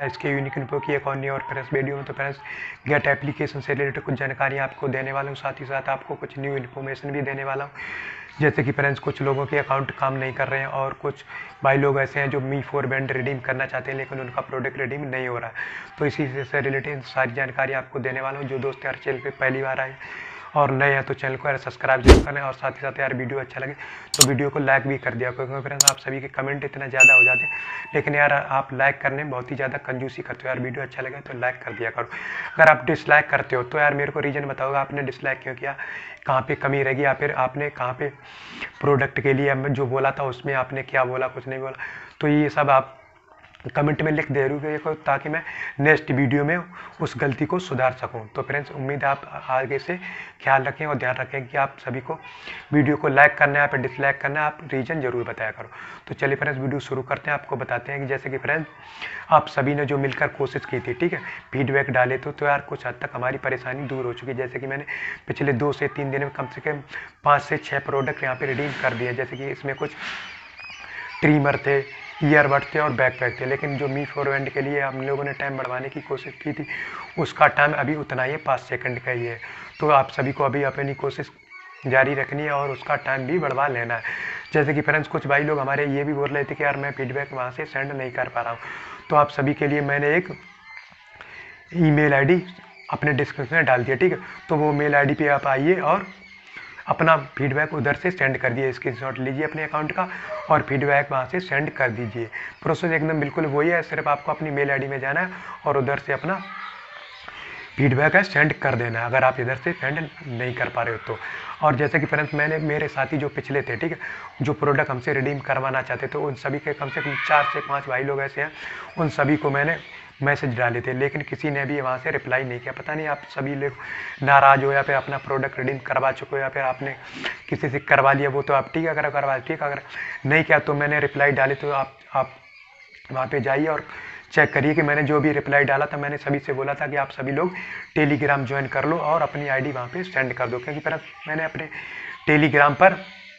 इसके unique info की एक और नई और फ्रेंड्स वीडियो में तो फ्रेंड्स गेट एप्लीकेशन से रिलेटेड कुछ जानकारी आपको देने वाला हूँ, साथ ही साथ आपको कुछ न्यू इन्फॉर्मेशन भी देने वाला हूँ। जैसे कि फ्रेंड्स कुछ लोगों के अकाउंट काम नहीं कर रहे हैं और कुछ भाई लोग ऐसे हैं जो मी फॉर बैंड रिडीम करना चाहते हैं लेकिन उनका प्रोडक्ट रिडीम नहीं हो रहा है। तो इसी से रिलेटेड सारी जानकारी आपको देने वाला हूँ। जो दोस्त यार चैनल पे पहली बार आए और नए हैं तो चैनल को यार सब्सक्राइब जरूर करें और साथ ही साथ यार वीडियो अच्छा लगे तो वीडियो को लाइक भी कर दिया, क्योंकि फ्रेंड्स आप सभी के कमेंट इतना ज़्यादा हो जाते हैं लेकिन यार आप लाइक करने में बहुत ही ज़्यादा कंजूसी करते हो। यार वीडियो अच्छा लगे तो लाइक कर दिया करो। अगर आप डिसलाइक करते हो तो यार मेरे को रीज़न बताओगे आपने डिसलाइक क्यों किया, कहाँ पे कमी रहेगी या फिर आपने कहाँ पे प्रोडक्ट के लिए जो बोला था उसमें आपने क्या बोला, कुछ नहीं बोला। तो ये सब आप कमेंट में लिख दे रही हो ताकि मैं नेक्स्ट वीडियो में उस गलती को सुधार सकूं। तो फ्रेंड्स उम्मीद है आप आगे से ख्याल रखें और ध्यान रखें कि आप सभी को वीडियो को लाइक करना है या फिर डिसलाइक करना है, आप रीजन जरूर बताया करो। तो चलिए फ्रेंड्स वीडियो शुरू करते हैं। आपको बताते हैं कि जैसे कि फ्रेंड्स आप सभी ने जो मिलकर कोशिश की थी, ठीक है, फीडबैक डाले तो यार कुछ हद तक हमारी परेशानी दूर हो चुकी है। जैसे कि मैंने पिछले 2 से 3 दिन में कम से कम 5 से 6 प्रोडक्ट यहाँ पर रिडीम कर दिए। जैसे कि इसमें कुछ ट्रिमर थे, ईयरबड थे और बैकपैक थे, लेकिन जो मी फॉर बैंड के लिए हम लोगों ने टाइम बढ़वाने की कोशिश की थी उसका टाइम अभी उतना ही 5 सेकंड का ही है। तो आप सभी को अभी अपनी कोशिश जारी रखनी है और उसका टाइम भी बढ़वा लेना है। जैसे कि फ्रेंड्स कुछ भाई लोग हमारे ये भी बोल रहे थे कि यार मैं फीडबैक वहाँ से सेंड नहीं कर पा रहा हूँ, तो आप सभी के लिए मैंने एक ईमेल आईडी अपने डिस्क्रिप्शन में डाल दिया, ठीक है। तो वो मेल आईडी पे आप आइए और अपना फीडबैक उधर से सेंड कर दिए, स्क्रीनशॉट लीजिए अपने अकाउंट का और फीडबैक वहाँ से सेंड कर दीजिए। प्रोसेस एकदम बिल्कुल वही है, सिर्फ आपको अपनी मेल आईडी में जाना है और उधर से अपना फीडबैक है सेंड कर देना है, अगर आप इधर से सेंड नहीं कर पा रहे हो तो। और जैसे कि फ्रेंड्स मैंने मेरे साथी जो पिछले थे, ठीक है, जो प्रोडक्ट हमसे रिडीम करवाना चाहते तो उन सभी के कम से कम 4 से 5 भाई लोग ऐसे हैं, उन सभी को मैंने मैसेज डाले थे लेकिन किसी ने भी वहाँ से रिप्लाई नहीं किया। पता नहीं आप सभी लोग नाराज़ हो या फिर अपना प्रोडक्ट रिडीम करवा चुके हो या फिर आपने किसी से करवा लिया, वो तो आप ठीक है, अगर करवा ठीक, अगर नहीं किया तो मैंने रिप्लाई डाली तो आप वहाँ पे जाइए और चेक करिए कि मैंने जो भी रिप्लाई डाला था मैंने सभी से बोला था कि आप सभी लोग टेलीग्राम ज्वाइन कर लो और अपनी आईडी वहाँ पे सेंड कर दो, क्योंकि मैंने अपने टेलीग्राम पर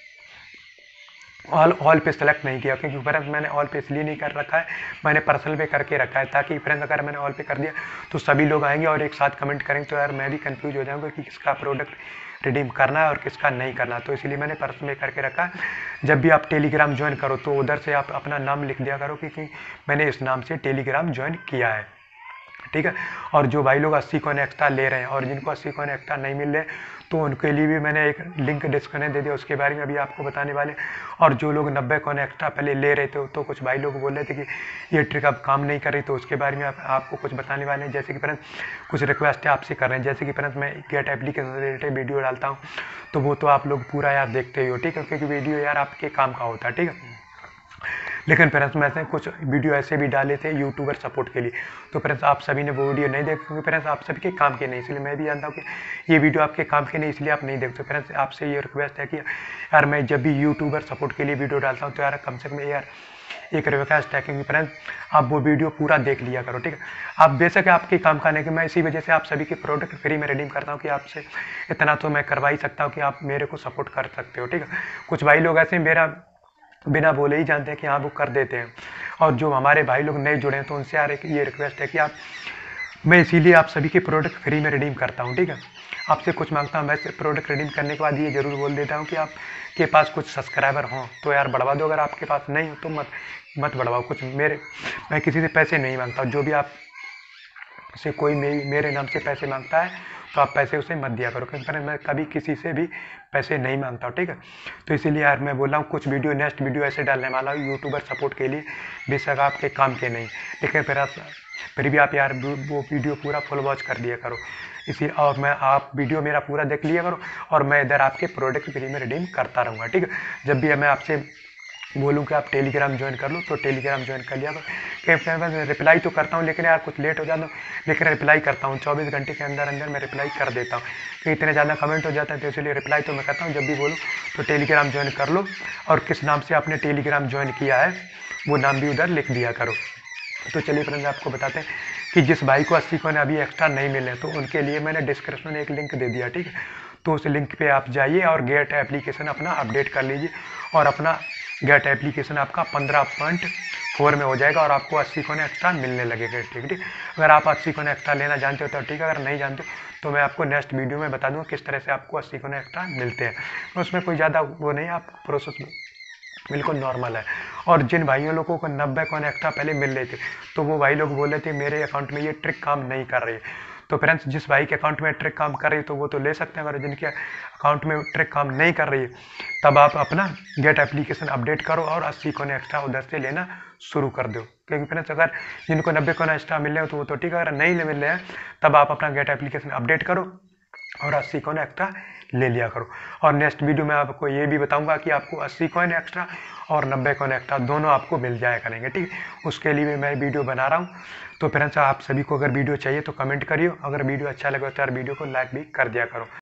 ऑल पे सेलेक्ट नहीं किया, क्योंकि फ्रेंड्स मैंने ऑल पे इसलिए नहीं कर रखा है, मैंने पर्सनल पे करके रखा है ताकि फ्रेंड्स अगर मैंने ऑल पे कर दिया तो सभी लोग आएंगे और एक साथ कमेंट करेंगे तो यार मैं भी कंफ्यूज हो जाऊंगा कि किसका प्रोडक्ट रिडीम करना है और किसका नहीं करना। तो इसलिए मैंने पर्सनल में करके रखा है। जब भी आप टेलीग्राम ज्वाइन करो तो उधर से आप अपना नाम लिख दिया करो कि मैंने इस नाम से टेलीग्राम ज्वाइन किया है, ठीक है। और जो भाई लोग 80 कॉइन एक्स्ट्रा ले रहे हैं और जिनको 80 कॉइन एक्स्ट्रा नहीं मिल रहे तो उनके लिए भी मैंने एक लिंक डिस्क्रिप्शन दे दिया, उसके बारे में अभी आपको बताने वाले। और जो लोग 90 कॉइन एक्स्ट्रा पहले ले रहे थे तो कुछ भाई लोग बोल रहे थे कि ये ट्रिक अब काम नहीं कर रही, तो उसके बारे में आपको कुछ बताने वाले हैं। जैसे कि फ्रेंड्स कुछ रिक्वेस्ट है आपसे कर रहे हैं, जैसे कि फ्रेंड्स मैं गेट एप्लीकेशन से रिलेटेड वीडियो डालता हूँ तो वो तो आप लोग पूरा यार देखते ही हो, ठीक है, क्योंकि वीडियो यार आपके काम का होता है, ठीक है। लेकिन फ्रेंड्स मैंने कुछ वीडियो ऐसे भी डाले थे यूट्यूबर सपोर्ट के लिए, तो फ्रेंड्स आप सभी ने वो वीडियो नहीं देखे क्योंकि फ्रेंड्स आप सभी के काम के नहीं, इसलिए मैं भी जानता हूँ कि ये वीडियो आपके काम के नहीं, इसलिए आप नहीं देखते। फ्रेंड्स आपसे ये रिक्वेस्ट है कि यार मैं जब भी यूट्यूबर सपोर्ट के लिए वीडियो डालता हूँ तो यार कम से कम यार एक रिक्वेस्ट है कि फ्रेंड्स आप वो वीडियो पूरा देख लिया करो, ठीक है। आप बेशक आपके काम का नहीं कि मैं इसी वजह से आप सभी के प्रोडक्ट फ्री में रिडीम करता हूँ कि आपसे इतना तो मैं करवा ही सकता हूँ कि आप मेरे को सपोर्ट कर सकते हो, ठीक है। कुछ भाई लोग ऐसे मेरा बिना बोले ही जानते हैं कि हाँ वो कर देते हैं, और जो हमारे भाई लोग नए जुड़े हैं तो उनसे यार एक ये रिक्वेस्ट है कि आप, मैं इसीलिए आप सभी के प्रोडक्ट फ्री में रिडीम करता हूँ, ठीक है। आपसे कुछ मांगता हूँ, वैसे प्रोडक्ट रिडीम करने के बाद ये जरूर बोल देता हूँ कि आपके पास कुछ सब्सक्राइबर हों तो यार बढ़वा दो, अगर आपके पास नहीं हो तो मत बढ़वाओ। कुछ मैं किसी से पैसे नहीं मांगता, जो भी आप से कोई मेरे नाम से पैसे मांगता है तो आप पैसे उसे मत दिया करो, क्योंकि मैं कभी किसी से भी पैसे नहीं मांगता हूँ, ठीक है। तो इसीलिए यार मैं बोल रहा हूँ कुछ वीडियो नेक्स्ट वीडियो ऐसे डालने वाला हूँ यूट्यूबर सपोर्ट के लिए, बेशक आपके काम के नहीं, लेकिन फिर भी आप यार वो वीडियो पूरा फुल वॉच कर दिया करो इसी, और आप वीडियो मेरा पूरा देख लिया करो और मैं इधर आपके प्रोडक्ट फ्री में रिडीम करता रहूँगा, ठीक है। जब भी मैं आपसे बोलूँ कि आप टेलीग्राम ज्वाइन कर लो तो टेलीग्राम ज्वाइन कर लिया करो। मैं रिप्लाई तो करता हूँ लेकिन यार कुछ लेट हो जाता हूँ, लेकिन रिप्लाई करता हूँ 24 घंटे के अंदर अंदर मैं रिप्लाई कर देता हूँ, क्योंकि इतने ज़्यादा कमेंट हो जाता है तो इसलिए रिप्लाई तो मैं करता हूँ। जब भी बोलूँ तो टेलीग्राम ज्वाइन कर लो और किस नाम से आपने टेलीग्राम ज्वाइन किया है वो नाम भी उधर लिख दिया करो। तो चलिए फ्रेंड्स आपको बताते हैं कि जिस भाई को 80 कॉइन अभी एक्स्ट्रा नहीं मिले तो उनके लिए मैंने डिस्क्रिप्शन में एक लिंक दे दिया, ठीक है। तो उस लिंक पे आप जाइए और गेट एप्लीकेशन अपना अपडेट कर लीजिए और अपना गेट एप्लीकेशन आपका 4 में हो जाएगा और आपको 80 कोने एक्स्ट्रा मिलने लगेगा। ठीक ठीक। अगर आप 80 कोने एक्स्ट्रा लेना जानते हो तो ठीक है, अगर नहीं जानते तो मैं आपको नेक्स्ट वीडियो में बता दूँगा किस तरह से आपको 80 कोने एक्स्ट्रा मिलते हैं। उसमें कोई ज़्यादा वो नहीं है, आप प्रोसेस बिल्कुल नॉर्मल है। और जिन भाइयों लोगों को 90 कॉइन एक्स्ट्रा पहले मिल रहे थे तो वो भाई लोग बोले थे मेरे अकाउंट में ये ट्रिक काम नहीं कर रही है। तो फ्रेंड्स, जिस भाई के अकाउंट में ट्रिक काम कर रही है तो वो तो ले सकते हैं, अगर जिनके अकाउंट में ट्रिक काम नहीं कर रही है तब आप अपना गेट एप्लीकेशन अपडेट करो और 80 कोने एक्स्ट्रा उधर से लेना शुरू कर दो। क्योंकि फ्रेंड्स, अगर जिनको 90 कोने एक्स्ट्रा मिल रहे हो तो वो तो ठीक है, अगर नहीं मिल रहे हैं तब आप अपना गेट एप्लीकेशन अपडेट करो और 80 कॉइन एक्स्ट्रा ले लिया करो। और नेक्स्ट वीडियो में आपको ये भी बताऊंगा कि आपको 80 कॉइन एक्स्ट्रा और 90 कॉइन एक्स्ट्रा दोनों आपको मिल जाया करेंगे। ठीक, उसके लिए मैं वीडियो बना रहा हूँ। तो फ्रेंड्स, आप सभी को अगर वीडियो चाहिए तो कमेंट करिए, अगर वीडियो अच्छा लगे तो यार वीडियो को लाइक भी कर दिया करो।